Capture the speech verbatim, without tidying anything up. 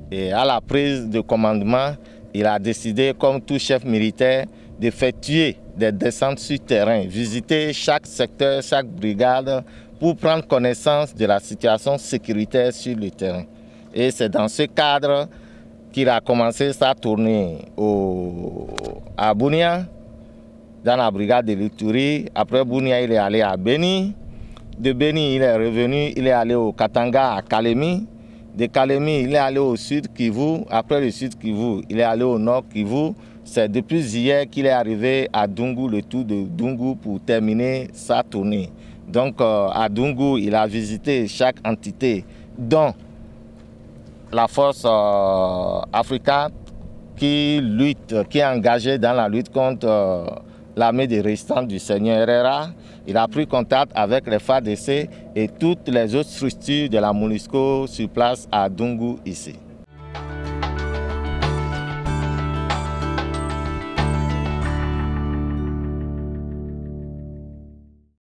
Et à la prise de commandement, il a décidé, comme tout chef militaire, d'effectuer des descentes sur terrain, visiter chaque secteur, chaque brigade pour prendre connaissance de la situation sécuritaire sur le terrain. Et c'est dans ce cadre qu'il a commencé sa tournée au, à Bunia, dans la brigade de l'Ituri. Après Bunia, il est allé à Beni. De Beni, il est revenu, il est allé au Katanga, à Kalemi. De Kalemi, il est allé au sud Kivu. Après le sud Kivu, il est allé au nord Kivu. C'est depuis hier qu'il est arrivé à Dungu, le tour de Dungu, pour terminer sa tournée. Donc euh, à Dungu, il a visité chaque entité, dont la force euh, africaine qui lutte, qui est engagée dans la lutte contre euh, l'armée de résistance du Seigneur Herrera. Il a pris contact avec les F A R D C et toutes les autres structures de la MONUSCO sur place à Dungu ici.